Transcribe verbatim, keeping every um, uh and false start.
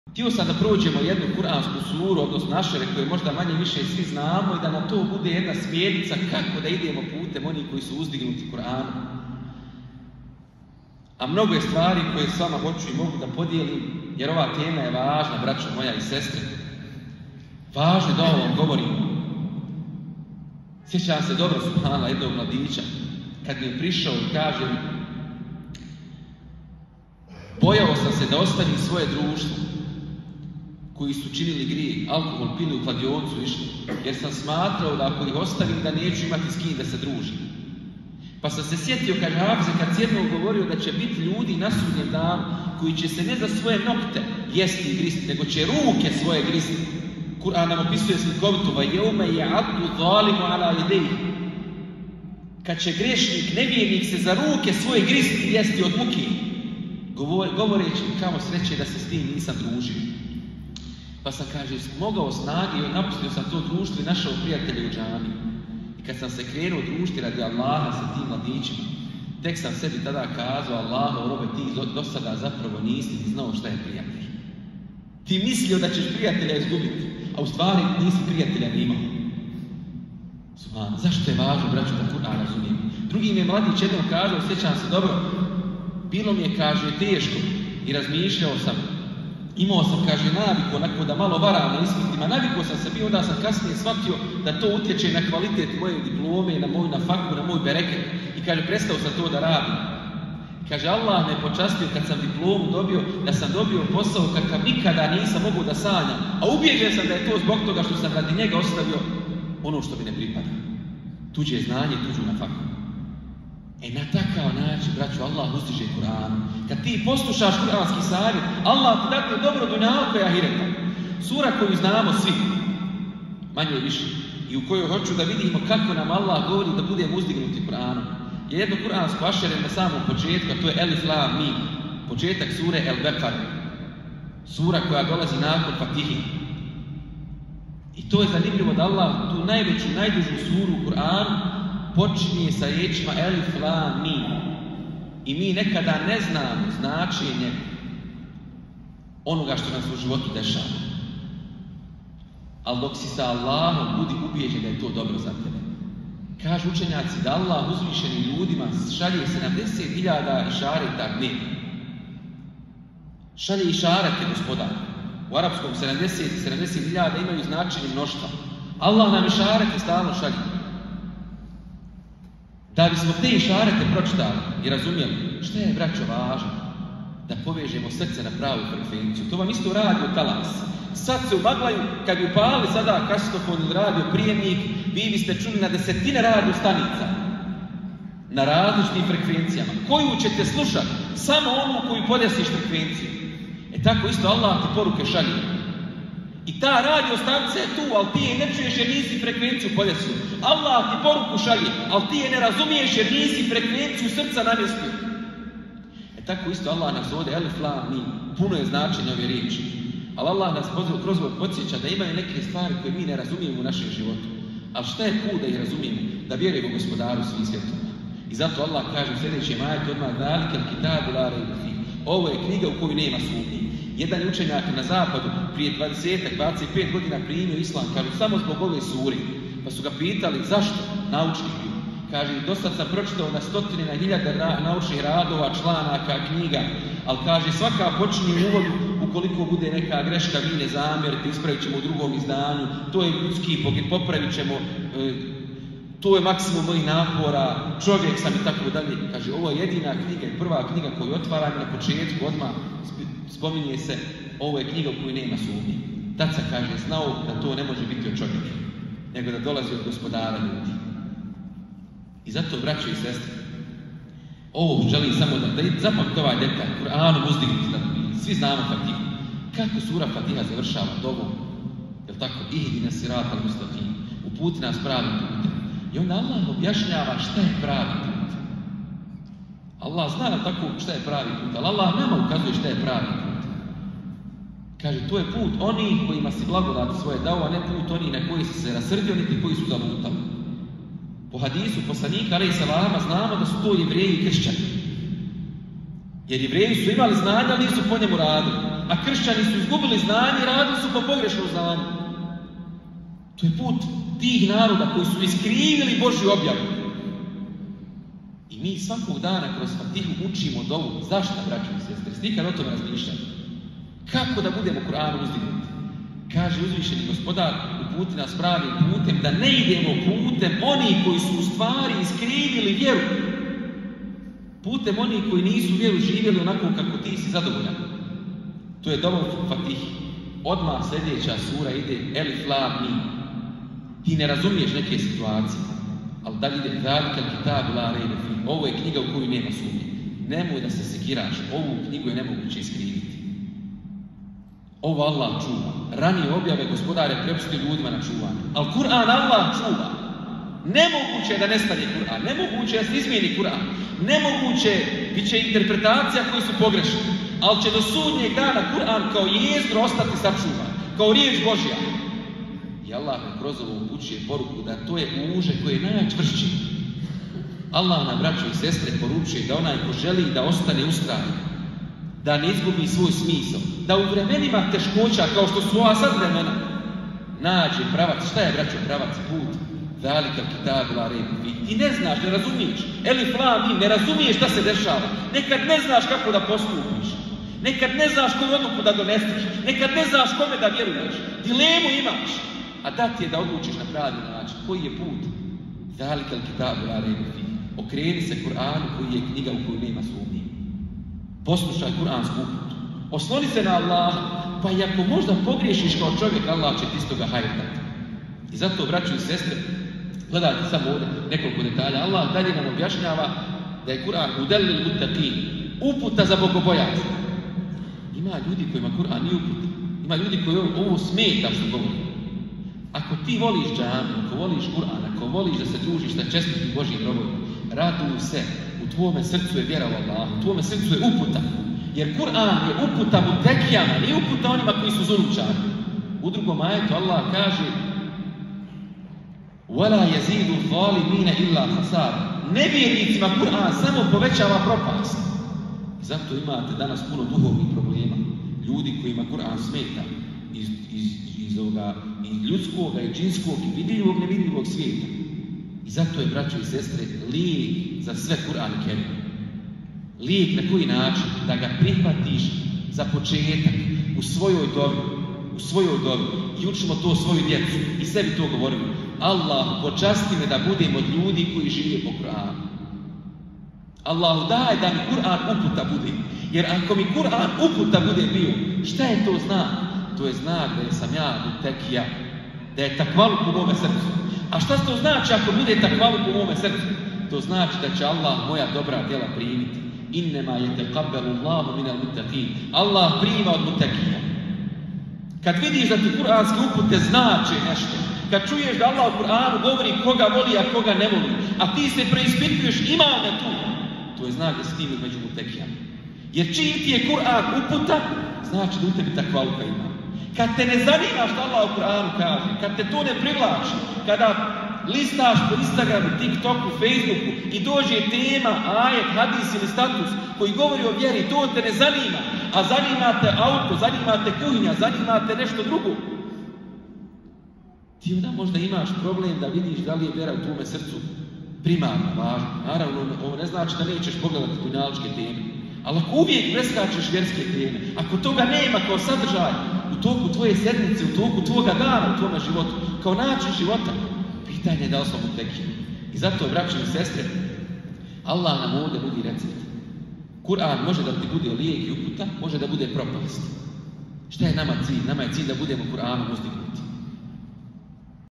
Htio sam da prođemo jednu kuransku suru, odnosno našere koje možda manje više svi znamo i da nam to bude jedna smjernica kako da idemo putem onih koji su uzdignuti Kur'anom. A mnogo je stvari koje s vama hoću i mogu da podijelim, jer ova tema je važna, braćo moja i sestre. Važno da ovo govorim. Sjećam se dobro, subhanallah, jednog mladića, kad mi je prišao i kaže mi, bojao sam se da ostavim svoje društvo koji su činili grijeh, alkohol, pili u kladioncu išli, jer sam smatrao da ako ih ostavim da neću imati s kim da se družim. Pa sam se sjetio, kaže Hafize, kad si jednom govorio da će biti ljudi na sudnjem danu koji će se ne za svoje nokte jesti i gristi, nego će ruke svoje gristi. Kur'an nam opisuje slikovito, va jeume ja'addu zalimu ala idejih. Kad će grešnik, nevjernik se za ruke svoje gristi i jesti od muke, govoreći kamo sreće da se s tim nisam družio. Pa sam, kaže, mogao snagi i napustio sam to društvo i našao prijatelje u džami. I kad sam se krenuo družiti radi Allaha sa tim mladićima, tek sam sebi tada kazao, Allaho, robe, ti do, do sada zapravo nisi ni znao šta je prijatelj. Ti mislio da ćeš prijatelja izgubiti, a u stvari nisi prijatelja ni imao. Subhana, zašto je važno, braću, da Kur'an razumijem? Drugi mi je mladić jednom kazao, sjećam se dobro, bilo mi je, kaže, teško i razmišljao sam, imao sam, kaže, naviku, onako da malo varam na ispitima, navikao sam se bio, onda sam kasnije shvatio da to utječe na kvalitet moje diplome, na moju nafaku, na moj bereket. I kaže, prestao sam to da radim. Kaže, Allah me počastio kad sam diplomu dobio, da sam dobio posao kakav nikada nisam mogao da sanjam. A ubijeđen sam da je to zbog toga što sam radi njega ostavio ono što mi ne pripada. Tuđe znanje, tuđu nafaku. E na takav način, braću, Allah uzdiže Kur'an. Kad ti poslušaš kuranski savjet, Allah ti dakle dobro dunjalka i ahireta. Sura koju znamo svi, manje i više, i u kojoj hoću da vidimo kako nam Allah govori da budemo uzdignuti Kur'anom, je jedno kuransko ašere na samom početku, a to je Elif Lam Mim, početak sure El Bekar, sura koja dolazi nakon Fatihi. I to je zanimljivo da Allah tu najveću, najdužu suru u Kur'anu počinje sa riječima Elif Lam Mim. I mi nekada ne znamo značenje onoga što nas u životu dešava. Ali dok si sa Allahom, budi ubijeđen da je to dobro za tebe. Kažu učenjaci da Allah uzvišenim ljudima šalje sedamdeset hiljada išareta dnevno. Šalje išarete, gospodar. U arapskom sedamdeset hiljada imaju značenje mnoštva. Allah nam išarete stalno šalje. Da bismo te išarete pročitali i razumjeli što je, braćo, važno, da povežemo srce na pravu frekvenciju. To vam isto radio talas. Sad se umaglaju, kad bi upali sada kasetofon ili radio prijemnik, vi biste čuli na desetine radio stanica na različitim frekvencijama. Koju ćete slušati? Samo onu koju podesiš frekvenciju. E tako isto Allah ti poruke šalje. I ta radio stanica je tu, ali ti je ne čuješ jer nisi frekvenciju podesio. Allah ti poruku šalje, ali ti je ne razumiješ jer nisi frekvenciju srca namjestio. E tako isto Allah nas ovdje, Elif Lam Mim, puno je značenje ove riječi. Ali Allah nas kroz ovo podsjeća da imaju neke stvari koje mi ne razumijemo u našem životu. Ali šta je put da ih razumijemo? Da vjerujemo Gospodaru svih svjetova. I zato Allah kaže u sljedećem ajetu odmah Zalikel kitabu la rejba fih. Ovo je knjiga u koju nema sumnje. Jedan učenjak na zapadu prije dvadeset dvadeset pet godina primio islam, kažu samo zbog ove suri. Pa su ga pitali zašto? Naučnik bio. Kaže, dosta sam pročitao na stotine, na hiljade naučnih radova, članaka, knjiga, ali kaže, svaka počinje u uvodu, ukoliko bude neka greška, vi ne zamjerite, ispravit ćemo u drugom izdanju, to je ljudski, popravit ćemo, e, to je maksimum mojih napora, čovjek sam i tako dalje. Kaže, ovo je jedina knjiga i prva knjiga koju otvaram na početku, odmah spominje se, ovo je knjiga u kojoj nema sumnje. Tad sam, kaže, znao da to ne može biti od čovjeka, nego da dolazi od Gospodara ljudi. I zato, braćo i sestre, ovo želim samo da, da zapamtite ovaj detalj, Kur'anom uzdignuti, da svi znamo Fatihu. Kako sura Fatiha završava dovom? Jel tako? Ihdina siratal mustaqim, uputi nas pravim putem. I onda Allah objašnjava šta je pravi put. Allah zna tako šta je pravi put, ali Allah nama ukazuje šta je pravi put. Kaže, to je put onih kojima si blagodati svoje dao, a ne put onih na koji si se rasrdio, niti koji su zalutali. Po hadisu poslanika alejhi selama znamo da su to Jevreji i kršćani. Jer Jevreji su imali znanja, ali nisu po njemu radili. a kršćani su izgubili znanje i radili su po pogrešnom znanju. To je put tih naroda koji su iskrivili Božju objavu. I mi svakog dana kroz Fatihu učimo dovu. Zašto, braćo i sestre? Nikad o tome razmišljamo. Kako da budemo Kur'anu uzdignuti? Kaže uzvišeni Gospodar, uputi nas pravim putem, da ne idemo putem onih koji su u stvari iskrivili vjeru. Putem onih koji nisu vjeru živjeli onako kako ti si zadovoljan. To je dova u Fatihi. Odmah sljedeća sura ide Elif Lam Mim. Ti ne razumiješ neke situacije, ali dalje ide Zalika kitabu la rejbe fih. Ovo je knjiga u koju nema sumnje. Nemoj da se sekiraš, ovu knjigu je nemoguće iskriviti. Ovo Allah čuva. Ranije objave Gospodare prepustio ljudima na čuvanje. Ali Kur'an Allah čuva. Nemoguće je da nestane Kur'an. Nemoguće je da se izmijeni Kur'an. Nemoguće bit će interpretacija koji su pogrešni. Ali će do sudnjeg dana Kur'an kao jezgro ostati sačuvan. Kao riječ Božja. I Allah nam kroz ovo upućuje poruku da to je uže koje je najčvršći. Allah nam, braćo i sestre, poručuje da onaj ko želi da ostane ustrajan, da ne izgubi svoj smisao, da u vremenima teškoća, kao što su ova sad vremena, nađe pravac. Šta je, braćo, pravac? Put. Zalika kitabu la rejbe fih. Ti ne znaš, ne razumiješ. Elif Lam Mim, ne razumiješ šta se dešava. Nekad ne znaš kako da postupiš. Nekad ne znaš koju odluku da doneseš. Nekad ne znaš kome da vjeruješ. Dilemu imaš. A da ti je da odlučiš na pravi način. Koji je put? Zalika kitabu la rejbe fih. Okreni se Kur'anu koji je knjiga u koju nema sumnje. Poslušaj Kur'ansku uputu. Osloni se na Allah, pa i ako možda pogriješiš kao čovjek, Allah će ti iz toga hajrtati. I zato, braćo i sestre, gledajte samo ovdje nekoliko detalja. Allah dalje nam objašnjava da je Kur'an hudel lil muttaqin, uputa za bogobojazne. Ima ljudi kojima Kur'an nije uputa. Ima ljudi koji ovo smeta što govori. Ako ti voliš džamiju, ako voliš Kur'an, ako voliš da se družiš sa čestitim Božjim robovima, raduj se. U tvome srcu je vjera u Allah, u tvome srcu je uputa. Jer Kur'an je uputa mutekijama, nije uputa onima koji su zulumčani. U drugom ajetu Allah kaže وَلَا يَزِيدُ الظَّالِمِينَ إِلَّا خَسَارًا. Nevjernicima Kur'an samo povećava propast. Zato imate danas puno duhovnih problema. Ljudi kojima Kur'an smeta iz, iz, iz, ovoga, iz ljudskog, i džinskog, i vidljivog, nevidljivog svijeta. I zato je, braćo i sestre, lijek za sve Kur'an i Kerim. Lijek na koji način? Da ga prihvatiš za početak u svojoj dobi, u svojoj dobi. I učimo to svoju djecu i sebi to govorimo. Allah, počasti me da budem od ljudi koji žive po Kur'anu. Allahu daj da mi Kur'an uputa bude. Jer ako mi Kur'an uputa bude bio, šta je to znak? To je znak da sam ja mutekija, da je takvaluk u mome srcu. A šta to znači ako bude takvaluk u mome srcu? To znači da će Allah moja dobra djela primiti. Innema yataqabbalu Allahu minal muttaqin. Allah prima od mutekija. Kad vidiš da ti kuranske upute znače nešto, kad čuješ da Allah u Kur'anu govori koga voli, a koga ne voli, a ti se preispituješ ima li tu, to je znak da si ti među mutekijama. Jer čim ti je Kur'an uputa, znači da u tebi takvaluka ima. Kad te ne zanima što Allah u Kur'anu kaže, kad te to ne privlači, kada listaš po Instagramu, TikToku, Facebooku i dođe tema, ajet, hadis ili status koji govori o vjeri, to te ne zanima, a zanimate auto, zanimate kuhinja, zanimate nešto drugo, ti onda možda imaš problem da vidiš da li je vjera u tvome srcu primarna, važna. Naravno, ovo ne znači da nećeš pogledati dunjaličke teme. Ali ako uvijek preskačeš vjerske teme, ako toga nema kao sadržaj u toku tvoje sedmice, u toku tvoga dana u tvome životu, kao način života, pitanje je da li smo mutekiji. I zato, braćo i sestre, Allah nam ovdje nudi recept. Kur'an može da ti bude lijek i uputa, može da bude propast. Šta je nama cilj? Nama je cilj da budemo Kur'anom uzdignuti.